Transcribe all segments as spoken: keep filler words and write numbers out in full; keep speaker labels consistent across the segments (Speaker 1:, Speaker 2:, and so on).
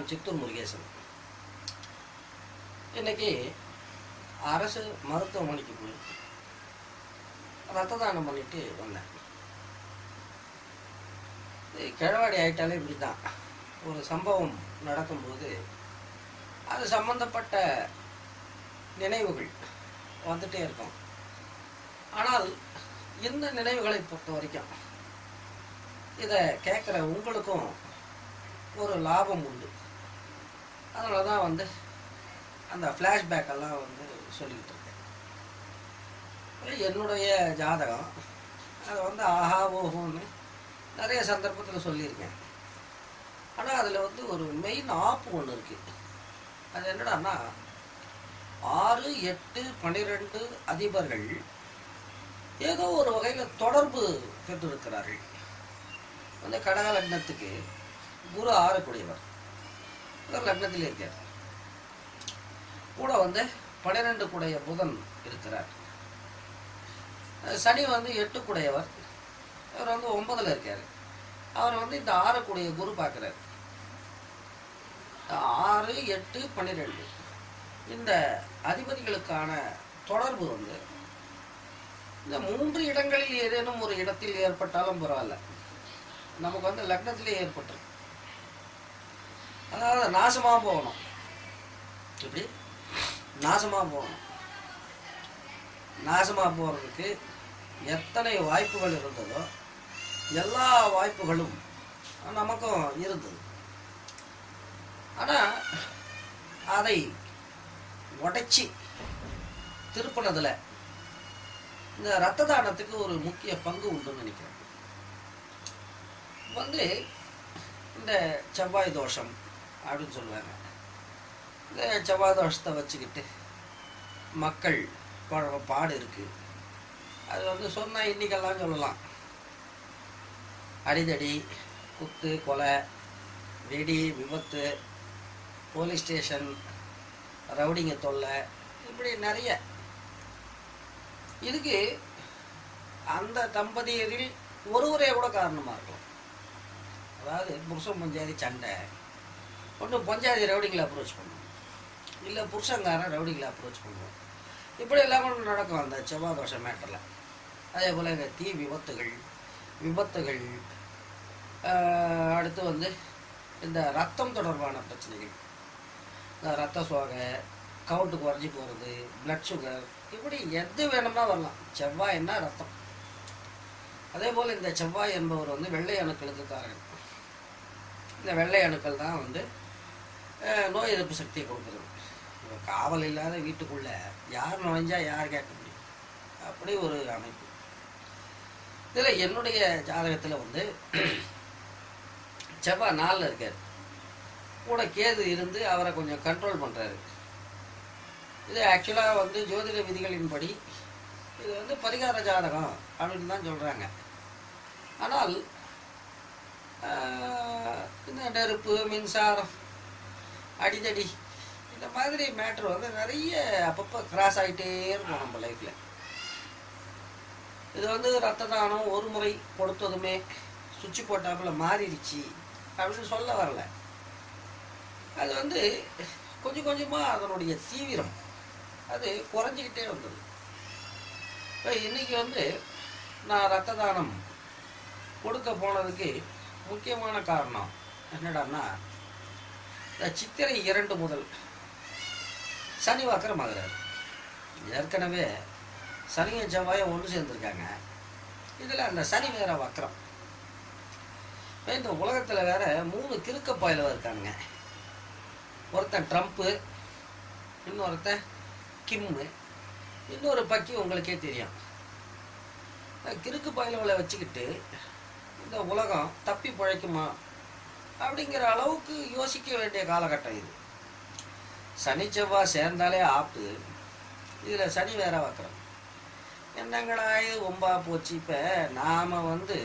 Speaker 1: நான் சித்தூர் முருகேசன். இன்னைக்கு அரசு மருத்துவமனைக்கு போய் ரத்த தானம் பண்ணிட்டு வந்தேன். கிழவாடி ஆயிட்டாலே இப்படி தான். ஒரு சம்பவம் நடக்கும்போது அது சம்பந்தப்பட்ட நினைவுகள் வந்துட்டே இருக்கும். ஆனால் இந்த நினைவுகளை பொறுத்த வரைக்கும் இதை கேட்குற உங்களுக்கும் ஒரு லாபம் உண்டு. அதனால தான் வந்து அந்த ஃப்ளாஷ்பேக் எல்லாம் வந்து சொல்லிக்கிட்டு இருக்கேன். என்னுடைய ஜாதகம் அதை வந்து ஆஹா ஓஹோன்னு நிறைய சந்தர்ப்பத்தில் சொல்லியிருக்கேன். ஆனால் அதில் வந்து ஒரு மெயின் ஆப்பு ஒன்று இருக்குது. அது என்னடான்னா, ஆறு எட்டு பன்னிரெண்டு அதிபர்கள் ஏதோ ஒரு வகையில் தொடர்பு பெற்றிருக்கிறார்கள். அந்த கடக லக்னத்துக்கு குரு ஆறக்கூடியவர், இவர் லக்னத்தில் இருக்கார். கூட வந்து பன்னிரெண்டு கூடைய புதன் இருக்கிறார். சனி வந்து எட்டு கூடையவர், அவர் வந்து ஒன்பதுல இருக்கார். அவர் வந்து இந்த ஆறு கூடைய குரு பார்க்கிறார். ஆறு எட்டு பன்னிரெண்டு இந்த அதிபதிகளுக்கான தொடர்பு வந்து இந்த மூன்று இடங்களில் ஏதேனும் ஒரு இடத்தில் ஏற்பட்டாலும் பரவாயில்ல, நமக்கு வந்து லக்னத்திலே ஏற்பட்டு, அதாவது நாசமாக போகணும். இப்படி நாசமாக போகணும். நாசமாக போகிறதுக்கு எத்தனை வாய்ப்புகள் இருந்ததோ எல்லா வாய்ப்புகளும் நமக்கும் இருந்தது. ஆனால் அதை உடைச்சி திருப்பினதில் இந்த ரத்த தானத்துக்கு ஒரு முக்கிய பங்கு உண்டுன்னு நினைக்கிறேன். வந்து இந்த செவ்வாய் தோஷம் அப்படின்னு சொல்லுவாங்க. இந்த செவ்வாய் தோஷத்தை வச்சுக்கிட்டு மக்கள் பழ பாடு இருக்குது. அது வந்து சொன்னால் இன்னைக்கெல்லாம் சொல்லலாம். அடிதடி, குத்து, கொலை, வெடி, விபத்து, போலீஸ் ஸ்டேஷன், ரவுடிங்க தொல்லை, இப்படி நிறைய. இதுக்கு அந்த தம்பதியரில் ஒருவரே கூட காரணமாக இருக்கும். அதாவது புருஷன் பஞ்சாதி சண்டை, ஒன்று பஞ்சாதி ரவுடிங்களை அப்ரோச் பண்ணுவோம், இல்லை புருஷங்காரன் ரவுடிங்களை அப்ரோச் பண்ணுவோம். இப்படி எல்லாம் கூட நடக்கும் அந்த செவ்வாய் தோஷ மேட்டரில். அதே போல் இந்த தீ விபத்துகள் விபத்துகள் அடுத்து வந்து இந்த ரத்தம் தொடர்பான பிரச்சனைகள், இந்த ரத்த சோகை, கவுண்ட் குறைஞ்சி போகிறது, பிளட் சுகர், இப்படி எது வேணும்னா வரலாம். செவ்வாய் என்ன ரத்தம். அதே போல் இந்த செவ்வாய் என்பவர் வந்து வெள்ளை அணுக்களுக்கு காரணம். இந்த வெள்ளை அணுக்கள் தான் வந்து நோய் எதிர்ப்பு சக்தியை கொடுக்குறது. இப்போ காவல் இல்லாத வீட்டுக்குள்ளே யார் நுழைஞ்சா யார் கேட்க முடியும்? அப்படி ஒரு அமைப்பு. இதில் என்னுடைய ஜாதகத்தில் வந்து செவ்வாய் நாளில் இருக்கார். கூட கேது இருந்து அவரை கொஞ்சம் கண்ட்ரோல் பண்ணுறாரு. இது ஆக்சுவலாக வந்து ஜோதிட விதிகளின்படி இது வந்து பரிகார ஜாதகம் அப்படின்னு தான் சொல்கிறாங்க. ஆனால் இந்த நெருப்பு, மின்சாரம், அடிதடி, இந்த மாதிரி மேட்ரு வந்து நிறைய அப்பப்போ கிராஸ் ஆகிட்டே இருக்கும் நம்ம லைஃப்பில். இது வந்து ரத்த தானம் ஒரு முறை கொடுத்ததுமே சுவிட்சு போட்டாப்புல மாறிடுச்சு அப்படின்னு சொல்ல வரல. அது வந்து கொஞ்சம் கொஞ்சமாக அதனுடைய தீவிரம் அது குறைஞ்சிக்கிட்டே வந்தது. இப்போ இன்றைக்கி வந்து நான் ரத்த தானம் கொடுக்க போனதுக்கு முக்கியமான காரணம் என்னடான்னா, இந்த சித்திரை இரண்டு முதல் சனி வக்கரமாகிறார். ஏற்கனவே சனியும் செவ்வாயும் ஒன்று சேர்ந்துருக்காங்க. இதில் அந்த சனி வேற வக்கரம். இந்த உலகத்தில் வேற மூணு கிறுக்க பாயில இருக்கானுங்க. ஒருத்தன் ட்ரம்ப்பு, இன்னொருத்தன் கிம்மு, இன்னொரு பக்கி உங்களுக்கே தெரியும். கிறுக்கு பாயிலவளை வச்சுக்கிட்டு இந்த உலகம் தப்பி பிழைக்குமா அப்படிங்கிற அளவுக்கு யோசிக்க வேண்டிய காலகட்டம் இது. சனி செவ்வாய் சேர்ந்தாலே ஆப்பு. இதில் சனி வேற வைக்கிறோம். என்னங்கடா இது ஒம்பா போச்சு. இப்போ நாம் வந்து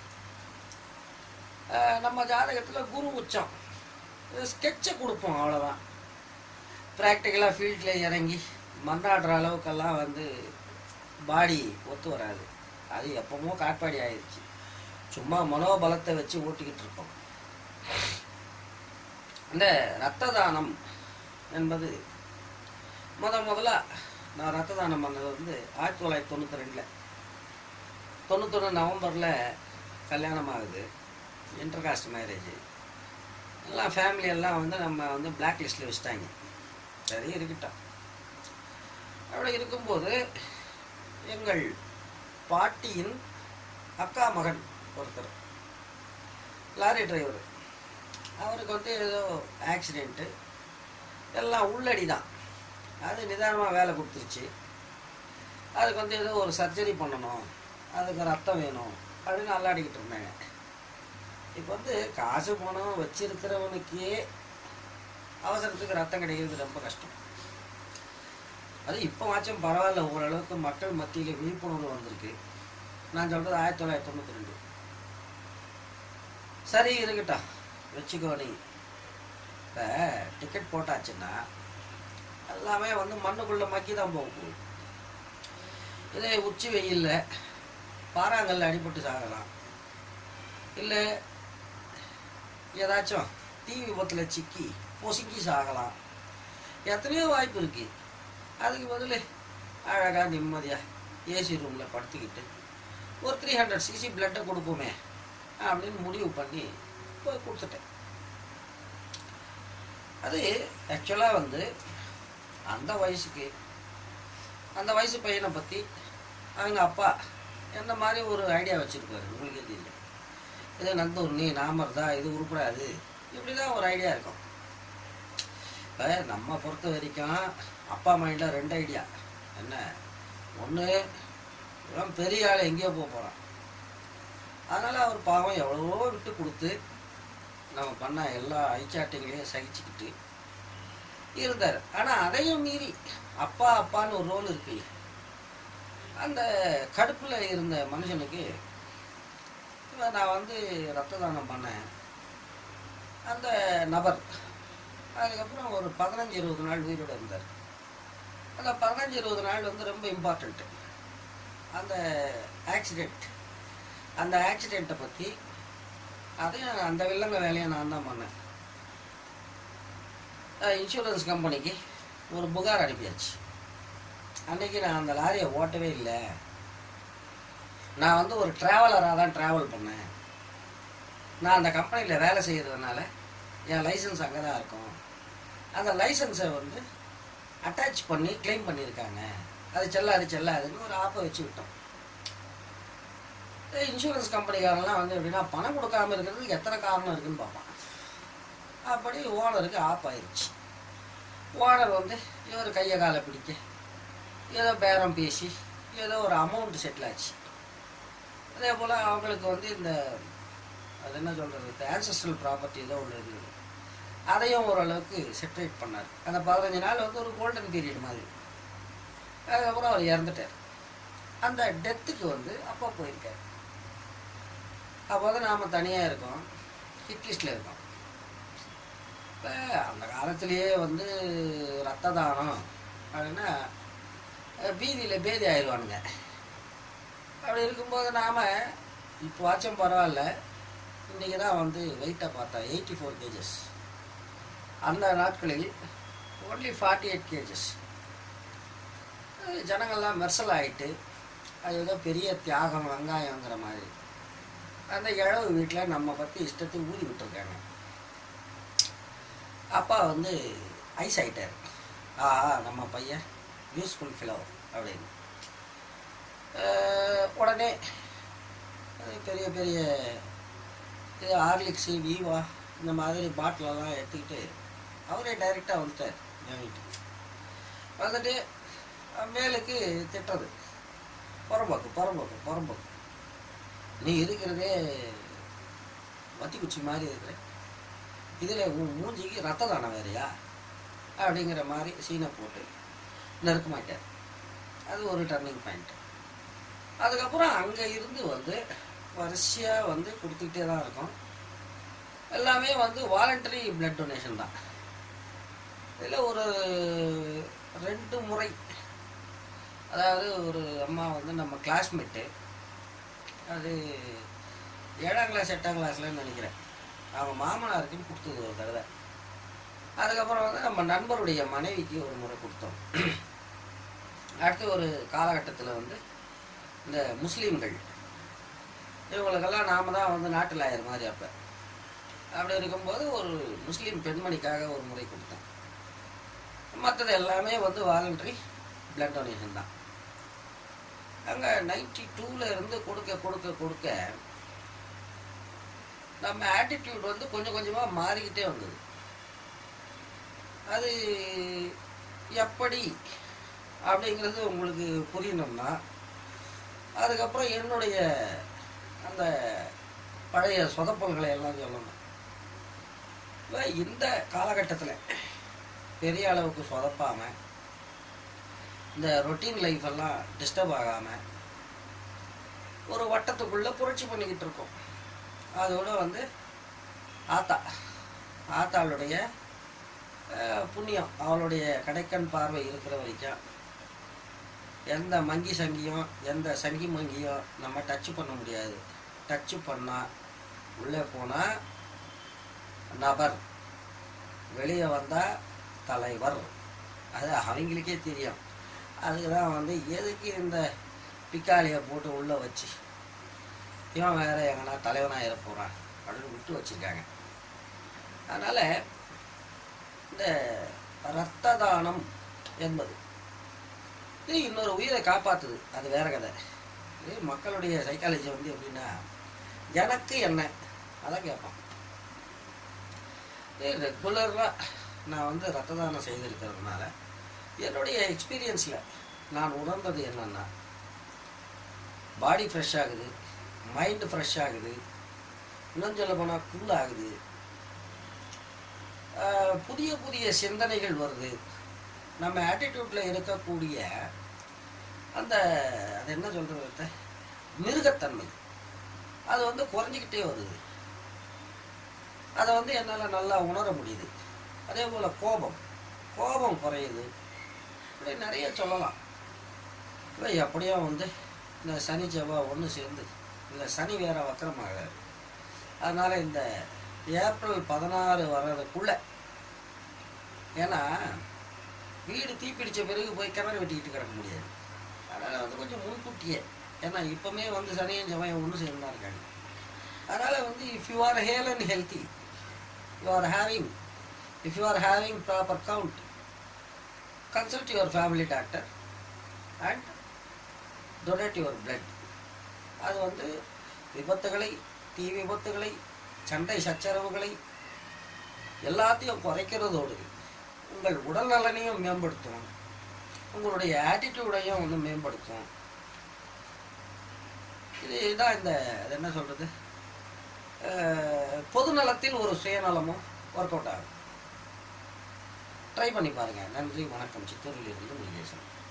Speaker 1: நம்ம ஜாதகத்தில் குரு உச்சம் ஸ்கெட்சை கொடுப்போம், அவ்வளோதான். ப்ராக்டிக்கலாக ஃபீல்டில் இறங்கி மன்றாடுற அளவுக்கெல்லாம் வந்து பாடி ஒத்து வராது. அது எப்போமோ காட்பாடி ஆயிடுச்சு. சும்மா மனோபலத்தை வச்சு ஓட்டிக்கிட்டு இருக்கோம். அந்த இரத்த தானம் என்பது முத முதல்ல நான் ரத்த தானம் பண்ணது வந்து ஆயிரத்தி தொள்ளாயிரத்தி தொண்ணூற்றி ரெண்டில் தொண்ணூத்தொன்று நவம்பரில் கல்யாணம் ஆகுது. Inter caste marriage. எல்லாம் ஃபேமிலி எல்லாம் வந்து நம்ம வந்து பிளாக் லிஸ்ட்டில் வச்சுட்டாங்க. சரி இருக்கட்டும். அப்படி இருக்கும்போது எங்கள் பாட்டியின் அக்கா மகன் ஒருத்தர் லாரி டிரைவர், அவருக்கு வந்து ஏதோ ஆக்சிடெண்ட்டு, எல்லாம் உள்ளடி தான். அது நிதானமாக வேலை கொடுத்துருச்சு. அதுக்கு வந்து ஏதோ ஒரு சர்ஜரி பண்ணணும், அதுக்கு ரத்தம் வேணும் அப்படின்னு அல்லாடிக்கிட்டு இருந்தாங்க. இப்போ வந்து காசு பணம் வச்சிருக்கிறவனுக்கே அவசரத்துக்கு ரத்தம் கிடைக்கிறது ரொம்ப கஷ்டம். அது இப்போ ஆச்சும் பரவாயில்ல, ஓரளவுக்கு மக்கள் மத்தியில் விழிப்புணர்வு வந்திருக்கு. நான் சொல்கிறது ஆயிரத்தி தொள்ளாயிரத்தி தொண்ணூற்றி ரெண்டு. சரி இருக்கட்டா, வச்சுக்கோ. நீ இப்போ டிக்கெட் போட்டாச்சுன்னா எல்லாமே வந்து மண்ணுக்குள்ளே மக்கி தான் போக போகுது. இதே உச்சி வெயிலில் பாறாங்கல்ல அடிபட்டு சாகலாம், இல்லை ஏதாச்சும் தீ விபத்தில் சிக்கி பொசுக்கி சாகலாம். எத்தனையோ வாய்ப்பு இருக்குது. அதுக்கு பதில் அழகாக நிம்மதியாக ஏசி ரூமில் படுத்துக்கிட்டு ஒரு த்ரீ ஹண்ட்ரட் சிசி பிளட்டை கொடுப்போமே அப்படின்னு முடிவு பண்ணி போய் கொடுத்துட்டேன். அது ஆக்சுவலாக வந்து அந்த வயசுக்கு அந்த வயசு பையனை பற்றி அவங்க அப்பா எந்த மாதிரி ஒரு ஐடியா வச்சுருப்பாரு உங்களுக்கு தெரியல. இது நந்தூர் நீ நாமர்தா, இது உருப்படாது, இப்படி தான் ஒரு ஐடியா இருக்கும். இப்போ நம்ம பொறுத்த வரைக்கும் அப்பா மைண்டில் ரெண்டு ஐடியா. என்ன ஒன்று, இவன் பெரிய ஆள் எங்கேயோ போக போகிறான், அதனால் அவர் பாவம் எவ்வளவோ விட்டு கொடுத்து நம்ம பண்ண எல்லா ஐச்சாட்டிங்களையும் சகிச்சுக்கிட்டு இருந்தார். ஆனால் அதையும் மீறி அப்பா அப்பான்னு ஒரு ரோல் இருக்கு. அந்த கடுப்பில் இருந்த மனுஷனுக்கு நான் வந்து ரத்த தானம் பண்ணேன். அந்த நபர் அதுக்கப்புறம் ஒரு பதினஞ்சு இருபது நாள் உயிரோடு இருந்தார். அந்த பதினஞ்சு இருபது நாள் வந்து ரொம்ப இம்பார்ட்டண்ட்டு. அந்த ஆக்சிடெண்ட் அந்த ஆக்சிடெண்ட்டை பற்றி அதையும் அந்த வில்லங்க வேலையை நான் தான் பண்ணேன். இன்சூரன்ஸ் கம்பெனிக்கு ஒரு புகார் அனுப்பியாச்சு. அன்றைக்கி நான் அந்த லாரியை ஓட்டவே இல்லை. நான் வந்து ஒரு ட்ராவலராக தான் ட்ராவல் பண்ணேன். நான் அந்த கம்பெனியில் வேலை செய்கிறதுனால என் லைசன்ஸ் அங்கே தான் இருக்கும். அந்த லைசன்ஸை வந்து அட்டாச் பண்ணி கிளைம் பண்ணியிருக்காங்க. அது செல்லாது செல்லாதுன்னு ஒரு ஆப்பை வச்சு விட்டோம். இன்சூரன்ஸ் கம்பெனிக்காரெல்லாம் வந்து எப்படின்னா பணம் கொடுக்காமல் இருக்கிறதுக்கு எத்தனை காரணம் இருக்குதுன்னு பார்ப்பான். அப்படி ஓனருக்கு ஆப் ஆயிடுச்சு. ஓனர் வந்து இவர் கையை காலை பிடிக்க ஏதோ பேரம் பேசி ஏதோ ஒரு அமௌண்ட் செட்டில் ஆச்சு. அதே போல் அவங்களுக்கு வந்து இந்த அது என்ன சொல்கிறது ஆன்செஸ்ட்ரல் ப்ராப்பர்ட்டி ஏதோ ஒன்று இருக்குது. அதையும் ஓரளவுக்கு செட்ரேட் பண்ணார். அந்த பதினஞ்சு நாள் வந்து ஒரு கோல்டன் பீரியட் மாதிரி. அதுக்கப்புறம் அவர் இறந்துட்டார். அந்த டெத்துக்கு வந்து அப்பா போயிருக்கார். அப்போ வந்து நாம் தனியாக இருக்கோம், ஹிட் லிஸ்டில் இருக்கோம். இப்போ அந்த காலத்திலேயே வந்து ரத்த தானம் அப்படின்னா பீதியில் பேதி ஆயிடுவானுங்க. அப்படி இருக்கும்போது நாம் இப்போ வாட்சம் பரவாயில்ல, இன்றைக்கி தான் வந்து வெயிட்டை பார்த்தா எயிட்டி ஃபோர் கேஜஸ். அந்த நாட்களில் ஒன்லி ஃபார்ட்டி எயிட் கேஜஸ். ஜனங்கள்லாம் மெர்சல் ஆகிட்டு அது ஏதோ பெரிய தியாகம் வெங்காயங்கிற மாதிரி அந்த இழவு வீட்டில் நம்ம பற்றி இஷ்டத்துக்கு ஊதி விட்டுருக்காங்க. அப்பா வந்து ஐஸ் ஆகிட்டார். ஆ நம்ம பையன் யூஸ்ஃபுல் ஃபிலோ அப்படின்னு உடனே பெரிய பெரிய இது ஹார்லிக்ஸு வீவா இந்த மாதிரி பாட்டிலெல்லாம் எடுத்துக்கிட்டு அவரே டைரெக்டாக வந்துட்டார் என் வீட்டுக்கு. வந்துட்டு மேலுக்கு திட்டுறது, புறம்போக்கு புறம்போக்கு புறம்போக்கு, நீ இருக்கிறதே வத்தி குச்சி மாதிரி இருக்கிற, இதில் உன் மூஞ்சிக்கு ரத்த தானம் வேறையா அப்படிங்கிற மாதிரி சீனை போட்டு நெருக்கமாட்டார். அது ஒரு டர்னிங் பாயிண்ட். அதுக்கப்புறம் அங்கே இருந்து வந்து வரிசையாக வந்து கொடுத்துக்கிட்டே தான் இருக்கும். எல்லாமே வந்து வாலண்டரி பிளட் டொனேஷன் தான். இதில் ஒரு ரெண்டு முறை, அதாவது ஒரு அம்மா வந்து நம்ம கிளாஸ்மேட்டு, அது ஏழாம் கிளாஸ் எட்டாம் கிளாஸ்லன்னு நினைக்கிறேன், அவங்க மாமனாருக்குன்னு கொடுத்தது ஒரு தடவை. அதுக்கப்புறம் வந்து நம்ம நண்பருடைய மனைவிக்கு ஒரு முறை கொடுத்தோம். அடுத்து ஒரு காலகட்டத்தில் வந்து இந்த முஸ்லீம்கள் இவங்களுக்கெல்லாம் நாம தான் வந்து நாட்டில் ஆயிரம் மாதிரி அப்போ அப்படி இருக்கும்போது ஒரு முஸ்லீம் பெண்மணிக்காக ஒரு முறை கொடுத்தேன். மற்றது எல்லாமே வந்து வாலண்டரி பிளட் டொனேஷன் தான். அங்கே நைன்டி டூவில் இருந்து கொடுக்க கொடுக்க கொடுக்க நம்ம ஆட்டிடியூட் வந்து கொஞ்சம் கொஞ்சமாக மாறிக்கிட்டே வந்தது. அது எப்படி அப்படிங்கிறது உங்களுக்கு புரியணும்னா அதுக்கப்புறம் என்னுடைய அந்த பழைய சொதப்பல்களை எல்லாம் சொல்லணும். இப்போ இந்த காலகட்டத்தில் பெரிய அளவுக்கு சொதப்பாமல் இந்த ரொட்டீன் லைஃப் எல்லாம் டிஸ்டர்ப் ஆகாமல் ஒரு வட்டத்துக்குள்ளே புரட்சி பண்ணிக்கிட்டு இருக்கோம். அதோட வந்து ஆத்தா ஆத்தாளுடைய புண்ணியம், அவளுடைய கடைக்கண் பார்வை இருக்கிற வரைக்கும் எந்த மங்கி சங்கியும் எந்த சங்கி மங்கியும் நம்ம டச்சு பண்ண முடியாது. டச்சு பண்ணால் உள்ளே போனால் நபர், வெளியே வந்தால் தலைவர். அது அவங்களுக்கே தெரியும். அதுக்கு தான் வந்து எதுக்கு இந்த பிக்காலியை போட்டு உள்ளே வச்சு இவன் வேற எங்கன்னா தலைவனாக இருக்க போகிறான் அப்படின்னு விட்டு வச்சுருக்காங்க. அதனால் இந்த இரத்த தானம் என்பது இது இன்னொரு உயிரை காப்பாற்றுது. அது வேற கதை. இது மக்களுடைய சைக்காலஜி வந்து எப்படின்னா எனக்கு என்ன அதான் கேட்பான். ரெகுலராக நான் வந்து ரத்த தானம் செய்திருக்கிறதுனால என்னுடைய எக்ஸ்பீரியன்ஸில் நான் உணர்ந்தது என்னன்னா பாடி ஃப்ரெஷ் ஆகுது, மைண்டு ஃப்ரெஷ் ஆகுது, இன்னும் சொல்ல போனால் கூல் ஆகுது, புதிய புதிய சிந்தனைகள் வருது. நம்ம ஆட்டிடியூட்டில் இருக்கக்கூடிய அந்த அது என்ன சொல்கிறது மிருகத்தன்மை அது வந்து குறைஞ்சிக்கிட்டே வருது. அதை வந்து என்னால் நல்லா உணர முடியுது. அதே போல் கோபம் கோபம் குறையுது. இப்படி நிறைய சொல்லலாம். இப்போ எப்படியோ வந்து இந்த சனி செவ்வாய் ஒன்று சேர்ந்து இந்த சனி வேற வக்கரமாக, அதனால் இந்த ஏப்ரல் பதினாறு வர்றதுக்குள்ள, ஏன்னா வீடு தீப்பிடிச்ச பிறகு போய் கிணறு வெட்டிக்கிட்டு கிடக்க முடியாது. அதனால் வந்து கொஞ்சம் முன்கூட்டியே, ஏன்னா இப்போவுமே வந்து சனியும் செவ்வாயும் ஒன்று சேர்ந்து தான் இருக்காங்க. அதனால் வந்து if you are hale and healthy, you are having if you are having proper count, consult your family doctor and donate your blood. அது வந்து விபத்துகளை, தீ விபத்துகளை, சண்டை சச்சரவுகளை எல்லாத்தையும் குறைக்கிறதோடு உங்கள் உடல் நலனையும் மேம்படுத்தும், உங்களுடைய ஆட்டிடியூடையும் வந்து மேம்படுத்தும். இதுதான் இந்த என்ன சொல்கிறது பொது நலத்தில் ஒரு சுயநலமும் ஒர்க் அவுட் ஆகும். ட்ரை பண்ணி பாருங்கள். நன்றி, வணக்கம். சித்தூரிலிருந்து முருகேசன்.